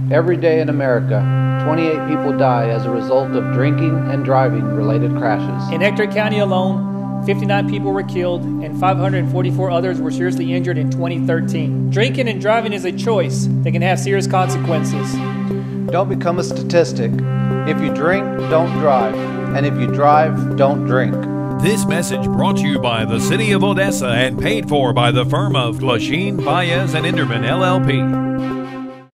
Every day in America, 28 people die as a result of drinking and driving related crashes. In Ector County alone, 59 people were killed and 544 others were seriously injured in 2013. Drinking and driving is a choice that can have serious consequences. Don't become a statistic. If you drink, don't drive. And if you drive, don't drink. This message brought to you by the City of Odessa and paid for by the firm of Glasheen, Baez, and Inderman, LLP.